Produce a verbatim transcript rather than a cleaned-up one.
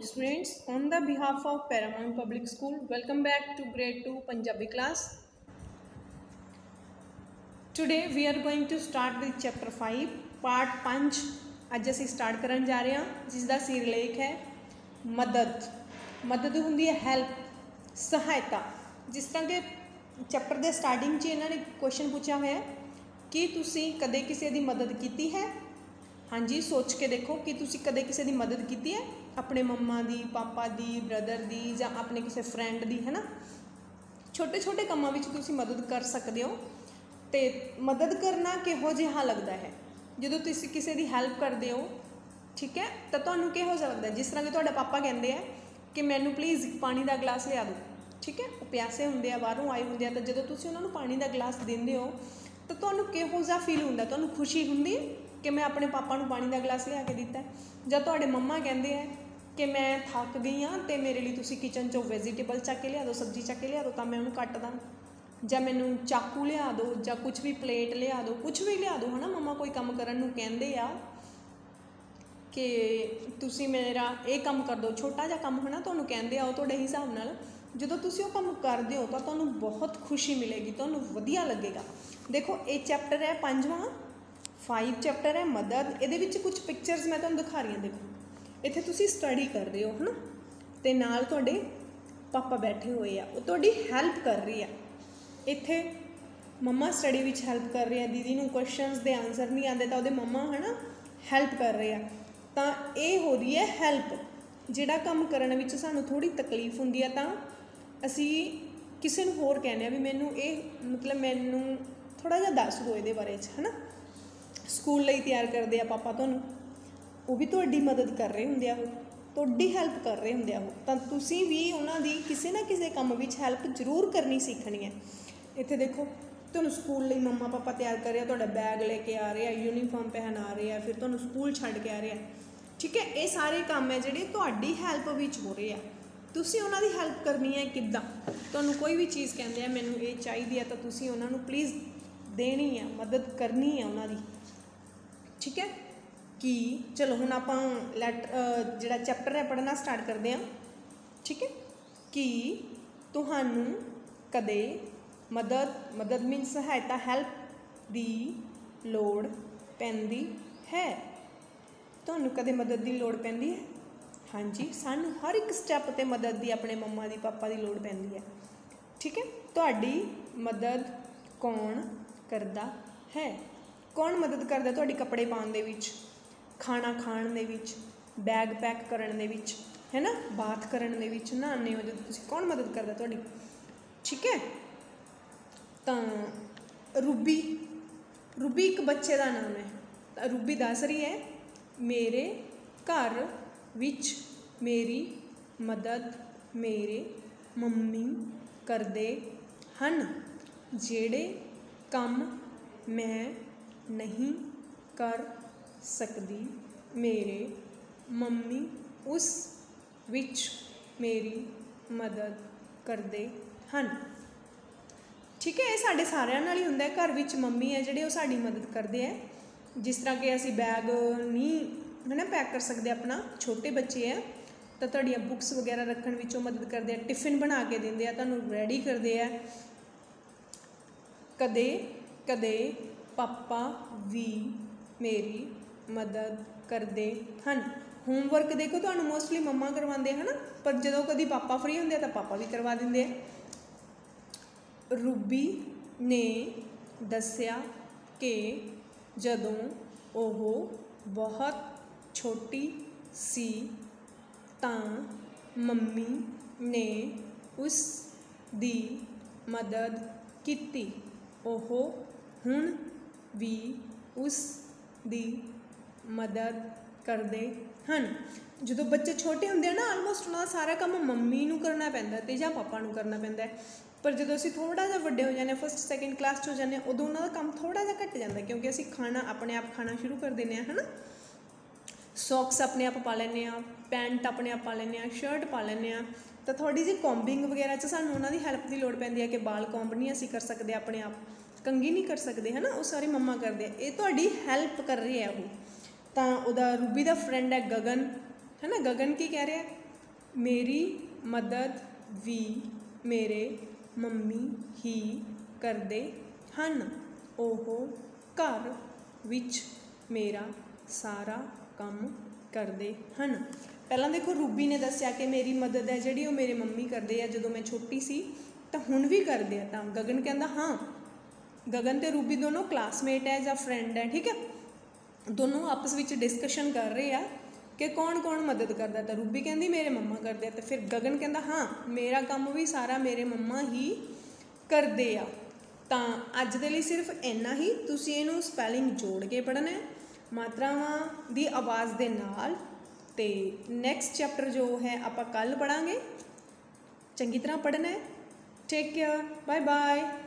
students, on the behalf of Paramount Public School, welcome back to grade two Punjabi class. Today we are going to start with chapter five, part five. ਅੱਜ ਅਸੀਂ start ਕਰਨ ਜਾ ਰਹੇ ਹਾਂ ਜਿਸ ਦਾ ਸਿਰਲੇਖ ਹੈ ਮਦਦ। ਮਦਦ ਹੁੰਦੀ ਹੈ ਹੈਲਪ, ਸਹਾਇਤਾ। ਜਿਸ ਤਰ੍ਹਾਂ ਕਿ ਚੈਪਟਰ ਦੇ ਸਟਾਰਟਿੰਗ 'ਚ ਇਹਨਾਂ ਨੇ ਕੁਐਸਚਨ ਪੁੱਛਿਆ ਹੋਇਆ ਕਿ ਤੁਸੀਂ ਕਦੇ ਕਿਸੇ ਦੀ ਮਦਦ ਕੀਤੀ ਹੈ। ਹਾਂਜੀ, ਸੋਚ ਕੇ ਦੇਖੋ ਕਿ ਤੁਸੀਂ ਕਦੇ ਕਿਸੇ ਦੀ ਮਦਦ ਕੀਤੀ ਹੈ, ਆਪਣੇ ਮੰਮਾ ਦੀ, ਪਾਪਾ ਦੀ, ਬ੍ਰਦਰ ਦੀ ਜਾਂ ਆਪਣੇ ਕਿਸੇ ਫਰੈਂਡ ਦੀ, ਹੈ ਨਾ। ਛੋਟੇ ਛੋਟੇ ਕੰਮਾਂ ਵਿੱਚ ਤੁਸੀਂ ਮਦਦ ਕਰ ਸਕਦੇ ਹੋ। ਅਤੇ ਮਦਦ ਕਰਨਾ ਕਿਹੋ ਜਿਹਾ ਲੱਗਦਾ ਹੈ ਜਦੋਂ ਤੁਸੀਂ ਕਿਸੇ ਦੀ ਹੈਲਪ ਕਰਦੇ ਹੋ, ਠੀਕ ਹੈ, ਤਾਂ ਤੁਹਾਨੂੰ ਕਿਹੋ ਜਿਹਾ ਲੱਗਦਾ। ਜਿਸ ਤਰ੍ਹਾਂ ਕਿ ਤੁਹਾਡਾ ਪਾਪਾ ਕਹਿੰਦੇ ਆ ਕਿ ਮੈਨੂੰ ਪਲੀਜ਼ ਪਾਣੀ ਦਾ ਗਲਾਸ ਲਿਆ ਦਿਓ, ਠੀਕ ਹੈ, ਉਹ ਪਿਆਸੇ ਹੁੰਦੇ ਆ, ਬਾਹਰੋਂ ਆਏ ਹੁੰਦੇ ਆ, ਤਾਂ ਜਦੋਂ ਤੁਸੀਂ ਉਹਨਾਂ ਨੂੰ ਪਾਣੀ ਦਾ ਗਲਾਸ ਦਿੰਦੇ ਹੋ ਤਾਂ ਤੁਹਾਨੂੰ ਕਿਹੋ ਜਿਹਾ ਫੀਲ ਹੁੰਦਾ। ਤੁਹਾਨੂੰ ਖੁਸ਼ੀ ਹੁੰਦੀ ਕਿ ਮੈਂ ਆਪਣੇ ਪਾਪਾ ਨੂੰ ਪਾਣੀ ਦਾ ਗਲਾਸ ਲਿਆ ਕੇ ਦਿੱਤਾ। ਜਾਂ ਤੁਹਾਡੇ ਮੰਮਾ ਕਹਿੰਦੇ ਆ ਕਿ ਮੈਂ ਥੱਕ ਗਈ ਹਾਂ ਅਤੇ ਮੇਰੇ ਲਈ ਤੁਸੀਂ ਕਿਚਨ 'ਚੋਂ ਵੈਜੀਟੇਬਲ ਚੱਕ ਕੇ ਲਿਆ ਦਿਓ, ਸਬਜ਼ੀ ਚੱਕ ਕੇ ਲਿਆ ਦਿਓ, ਤਾਂ ਮੈਂ ਉਹਨੂੰ ਕੱਟ ਦਾਂ। ਜਾਂ ਮੈਨੂੰ ਚਾਕੂ ਲਿਆ ਦਿਓ, ਜਾਂ ਕੁਛ ਵੀ ਪਲੇਟ ਲਿਆ ਦਿਓ, ਕੁਛ ਵੀ ਲਿਆ ਦਿਓ, ਹੈ ਨਾ। ਮੰਮਾ ਕੋਈ ਕੰਮ ਕਰਨ ਨੂੰ ਕਹਿੰਦੇ ਆ ਕਿ ਤੁਸੀਂ ਮੇਰਾ ਇਹ ਕੰਮ ਕਰ ਦਿਓ, ਛੋਟਾ ਜਿਹਾ ਕੰਮ, ਹੈ ਨਾ, ਤੁਹਾਨੂੰ ਕਹਿੰਦੇ ਆ ਉਹ ਤੁਹਾਡੇ ਹਿਸਾਬ ਨਾਲ। ਜਦੋਂ ਤੁਸੀਂ ਉਹ ਕੰਮ ਕਰਦੇ ਹੋ ਤਾਂ ਤੁਹਾਨੂੰ ਬਹੁਤ ਖੁਸ਼ੀ ਮਿਲੇਗੀ, ਤੁਹਾਨੂੰ ਵਧੀਆ ਲੱਗੇਗਾ। ਦੇਖੋ, ਇਹ ਚੈਪਟਰ ਹੈ ਪੰਜਵਾਂ, ਫਾਈਵ ਚੈਪਟਰ ਹੈ ਮਦਦ। ਇਹਦੇ ਵਿੱਚ ਕੁਛ ਪਿਕਚਰਸ ਮੈਂ ਤੁਹਾਨੂੰ ਦਿਖਾ ਰਹੀ ਹਾਂ। ਦੇਖੋ, ਇੱਥੇ ਤੁਸੀਂ ਸਟੱਡੀ ਕਰਦੇ ਹੋ, ਹੈ ਨਾ, ਅਤੇ ਨਾਲ ਤੁਹਾਡੇ ਪਾਪਾ ਬੈਠੇ ਹੋਏ ਆ, ਉਹ ਤੁਹਾਡੀ ਹੈਲਪ ਕਰ ਰਹੀ ਆ। ਇੱਥੇ ਮੰਮਾ ਸਟੱਡੀ ਵਿੱਚ ਹੈਲਪ ਕਰ ਰਹੇ ਆ, ਦੀਦੀ ਨੂੰ ਕੁਐਸਚਨਸ ਦੇ ਆਨਸਰ ਨਹੀਂ ਆਉਂਦੇ ਤਾਂ ਉਹਦੇ ਮੰਮਾ, ਹੈ ਨਾ, ਹੈਲਪ ਕਰ ਰਹੇ ਆ। ਤਾਂ ਇਹ ਹੋ ਰਹੀ ਹੈ ਹੈਲਪ। ਜਿਹੜਾ ਕੰਮ ਕਰਨ ਵਿੱਚ ਸਾਨੂੰ ਥੋੜ੍ਹੀ ਤਕਲੀਫ ਹੁੰਦੀ ਹੈ ਤਾਂ ਅਸੀਂ ਕਿਸੇ ਨੂੰ ਹੋਰ ਕਹਿੰਦੇ ਹਾਂ ਵੀ ਮੈਨੂੰ ਇਹ ਮਤਲਬ ਮੈਨੂੰ ਥੋੜ੍ਹਾ ਜਿਹਾ ਦੱਸ ਦਿਓ ਇਹਦੇ ਬਾਰੇ 'ਚ, ਹੈ ਨਾ। ਸਕੂਲ ਲਈ ਤਿਆਰ ਕਰਦੇ ਆ ਪਾਪਾ ਤੁਹਾਨੂੰ, ਉਹ ਵੀ ਤੁਹਾਡੀ ਮਦਦ ਕਰ ਰਹੇ ਹੁੰਦੇ ਆ, ਉਹ ਤੁਹਾਡੀ ਹੈਲਪ ਕਰ ਰਹੇ ਹੁੰਦੇ ਆ ਉਹ। ਤਾਂ ਤੁਸੀਂ ਵੀ ਉਹਨਾਂ ਦੀ ਕਿਸੇ ਨਾ ਕਿਸੇ ਕੰਮ ਵਿੱਚ ਹੈਲਪ ਜ਼ਰੂਰ ਕਰਨੀ ਸਿੱਖਣੀ ਹੈ। ਇੱਥੇ ਦੇਖੋ, ਤੁਹਾਨੂੰ ਸਕੂਲ ਲਈ ਮੰਮਾ ਪਾਪਾ ਤਿਆਰ ਕਰ ਰਿਹਾ, ਤੁਹਾਡਾ ਬੈਗ ਲੈ ਕੇ ਆ ਰਹੇ ਆ, ਯੂਨੀਫਾਰਮ ਪਹਿਨਾ ਰਹੇ ਆ, ਫਿਰ ਤੁਹਾਨੂੰ ਸਕੂਲ ਛੱਡ ਕੇ ਆ ਰਹੇ ਆ, ਠੀਕ ਹੈ। ਇਹ ਸਾਰੇ ਕੰਮ ਹੈ ਜਿਹੜੇ ਤੁਹਾਡੀ ਹੈਲਪ ਵਿੱਚ ਹੋ ਰਹੇ ਆ। ਤੁਸੀਂ ਉਹਨਾਂ ਦੀ ਹੈਲਪ ਕਰਨੀ ਹੈ ਕਿੱਦਾਂ। ਤੁਹਾਨੂੰ ਕੋਈ ਵੀ ਚੀਜ਼ ਕਹਿੰਦੇ ਆ ਮੈਨੂੰ ਇਹ ਚਾਹੀਦੀ ਹੈ ਤਾਂ ਤੁਸੀਂ ਉਹਨਾਂ ਨੂੰ ਪਲੀਜ਼ ਦੇਣੀ ਆ, ਮਦਦ ਕਰਨੀ ਹੈ ਉਹਨਾਂ ਦੀ, ਠੀਕ ਹੈ। ਕਿ ਚਲੋ ਹੁਣ ਆਪਾਂ ਲੈਟ ਜਿਹੜਾ ਚੈਪਟਰ ਹੈ ਪੜ੍ਹਨਾ ਸਟਾਰਟ ਕਰਦੇ ਹਾਂ, ਠੀਕ ਹੈ। ਕਿ ਤੁਹਾਨੂੰ ਕਦੇ ਮਦਦ ਮਦਦ ਮੀਨਸ ਸਹਾਇਤਾ, ਹੈਲਪ ਦੀ ਲੋੜ ਪੈਂਦੀ ਹੈ। ਤੁਹਾਨੂੰ ਕਦੇ ਮਦਦ ਦੀ ਲੋੜ ਪੈਂਦੀ ਹੈ? ਹਾਂਜੀ, ਸਾਨੂੰ ਹਰ ਇੱਕ ਸਟੈਪ 'ਤੇ ਮਦਦ ਦੀ, ਆਪਣੇ ਮੰਮਾ ਦੀ, ਪਾਪਾ ਦੀ ਲੋੜ ਪੈਂਦੀ ਹੈ, ਠੀਕ ਹੈ। ਤੁਹਾਡੀ ਮਦਦ ਕੌਣ ਕਰਦਾ ਹੈ? ਕੌਣ ਮਦਦ ਕਰਦਾ ਤੁਹਾਡੀ ਕੱਪੜੇ ਪਾਉਣ ਦੇ ਵਿੱਚ, ਖਾਣਾ ਖਾਣ ਦੇ ਵਿੱਚ, ਬੈਗ ਪੈਕ ਕਰਨ ਦੇ ਵਿੱਚ, ਹੈ ਨਾ, ਬਾਥ ਕਰਨ ਦੇ ਵਿੱਚ, ਨਹਾਉਂਦੇ ਹੋ ਜਦੋਂ ਤੁਸੀਂ, ਕੌਣ ਮਦਦ ਕਰਦਾ ਤੁਹਾਡੀ, ਠੀਕ ਹੈ। ਤਾਂ ਰੂਬੀ ਰੂਬੀ ਇੱਕ ਬੱਚੇ ਦਾ ਨਾਮ ਹੈ। ਤਾਂ ਰੂਬੀ ਦੱਸ ਰਹੀ ਹੈ ਮੇਰੇ ਘਰ ਵਿੱਚ ਮੇਰੀ ਮਦਦ ਮੇਰੇ ਮੰਮੀ ਕਰਦੇ ਹਨ। ਜਿਹੜੇ ਕੰਮ ਮੈਂ ਨਹੀਂ ਕਰ ਸਕਦੀ ਮੇਰੇ ਮੰਮੀ ਉਸ ਵਿੱਚ ਮੇਰੀ ਮਦਦ ਕਰਦੇ ਹਨ, ਠੀਕ ਹੈ। ਇਹ ਸਾਡੇ ਸਾਰਿਆਂ ਨਾਲ ਹੀ ਹੁੰਦਾ ਹੈ। ਘਰ ਵਿੱਚ ਮੰਮੀ ਹੈ ਜਿਹੜੇ ਉਹ ਸਾਡੀ ਮਦਦ ਕਰਦੇ ਹੈ। ਜਿਸ ਤਰ੍ਹਾਂ ਕਿ ਅਸੀਂ ਬੈਗ ਨਹੀਂ, ਹੈ ਨਾ, ਪੈਕ ਕਰ ਸਕਦੇ ਆਪਣਾ, ਛੋਟੇ ਬੱਚੇ ਹੈ ਤਾਂ ਤੁਹਾਡੀਆਂ ਬੁੱਕਸ ਵਗੈਰਾ ਰੱਖਣ ਵਿੱਚ ਉਹ ਮਦਦ ਕਰਦੇ ਆ, ਟਿਫਿਨ ਬਣਾ ਕੇ ਦਿੰਦੇ ਆ, ਤੁਹਾਨੂੰ ਰੈਡੀ ਕਰਦੇ ਆ। ਕਦੇ ਕਦੇ ਪਾਪਾ ਵੀ ਮੇਰੀ ਮਦਦ ਕਰਦੇ ਹਨ। ਹੋਮਵਰਕ ਦੇਖੋ, ਤੁਹਾਨੂੰ ਮੋਸਟਲੀ ਮੰਮਾ ਕਰਵਾਉਂਦੇ, ਹੈ ਨਾ, ਪਰ ਜਦੋਂ ਕਦੀ ਪਾਪਾ ਫਰੀ ਹੁੰਦੇ ਆ ਤਾਂ ਪਾਪਾ ਵੀ ਕਰਵਾ ਦਿੰਦੇ ਆ। ਰੂਬੀ ਨੇ ਦੱਸਿਆ ਕਿ ਜਦੋਂ ਉਹ ਬਹੁਤ ਛੋਟੀ ਸੀ ਤਾਂ ਮੰਮੀ ਨੇ ਉਸ ਦੀ ਮਦਦ ਕੀਤੀ। ਉਹ ਹੁਣ ਵੀ ਉਸ ਦੀ ਮਦਦ ਕਰਦੇ ਹਨ। ਜਦੋਂ ਬੱਚੇ ਛੋਟੇ ਹੁੰਦੇ ਆ ਨਾ, ਆਲਮੋਸਟ ਉਹਨਾਂ ਦਾ ਸਾਰਾ ਕੰਮ ਮੰਮੀ ਨੂੰ ਕਰਨਾ ਪੈਂਦਾ ਅਤੇ ਜਾਂ ਪਾਪਾ ਨੂੰ ਕਰਨਾ ਪੈਂਦਾ। ਪਰ ਜਦੋਂ ਅਸੀਂ ਥੋੜ੍ਹਾ ਜਿਹਾ ਵੱਡੇ ਹੋ ਜਾਂਦੇ ਹਾਂ, ਫਸਟ ਸੈਕਿੰਡ ਕਲਾਸ 'ਚ ਹੋ ਜਾਂਦੇ ਹਾਂ, ਉਦੋਂ ਉਹਨਾਂ ਦਾ ਕੰਮ ਥੋੜ੍ਹਾ ਜਿਹਾ ਘੱਟ ਜਾਂਦਾ, ਕਿਉਂਕਿ ਅਸੀਂ ਖਾਣਾ ਆਪਣੇ ਆਪ ਖਾਣਾ ਸ਼ੁਰੂ ਕਰ ਦਿੰਦੇ ਹਾਂ, ਹੈ ਨਾ। ਸੌਕਸ ਆਪਣੇ ਆਪ ਪਾ ਲੈਂਦੇ ਹਾਂ, ਪੈਂਟ ਆਪਣੇ ਆਪ ਪਾ ਲੈਂਦੇ ਹਾਂ, ਸ਼ਰਟ ਪਾ ਲੈਂਦੇ ਹਾਂ। ਤਾਂ ਥੋੜ੍ਹੀ ਜਿਹੀ ਕੌਂਬਿੰਗ ਵਗੈਰਾ 'ਚ ਸਾਨੂੰ ਉਹਨਾਂ ਦੀ ਹੈਲਪ ਦੀ ਲੋੜ ਪੈਂਦੀ ਹੈ ਕਿ ਬਾਲ ਕੌਂਬ ਨਹੀਂ ਅਸੀਂ ਕਰ ਸਕਦੇ ਆਪਣੇ ਆਪ, ਕੰਘੀ ਨਹੀਂ ਕਰ ਸਕਦੇ, ਹੈ ਨਾ, ਉਹ ਸਾਰੀ ਮੰਮਾ ਕਰਦੇ ਆ। ਇਹ ਤੁਹਾਡੀ ਹੈਲਪ ਕਰ ਰਹੀ ਹੈ ਉਹ। ਤਾਂ ਉਹਦਾ ਰੂਬੀ ਦਾ ਫਰੈਂਡ ਹੈ ਗਗਨ, है ना। गगन की कह रहे हैं मेरी मदद भी मेरे मम्मी ही करते हैं। ਉਹ घर विच मेरा सारा काम करते हैं। पहला देखो रूबी ने दसिया कि मेरी मदद है जी वो मेरे मम्मी करते हैं जो मैं छोटी सी, तो हुण भी करते हैं। तो गगन कहता हाँ, गगन तो रूबी दोनों क्लासमेट है या फ्रेंड है, ठीक है। दोनों आपस में डिस्कशन कर रहे हैं कि कौन कौन मदद करता। तो रूबी कहती मेरे मम्मा करते हैं। तो फिर गगन कहता हाँ, मेरा काम भी सारा मेरे मम्मा ही करते आ। तो अज दे लई सिर्फ इन्ना ही, तुसीं इहनूं स्पैलिंग जोड़ के पढ़ना है मात्रावां दी आवाज़ दे नाल। ते नैक्सट चैप्टर जो है आपां कल पढ़ांगे। चंगी तरह पढ़ना है। Take care, bye bye.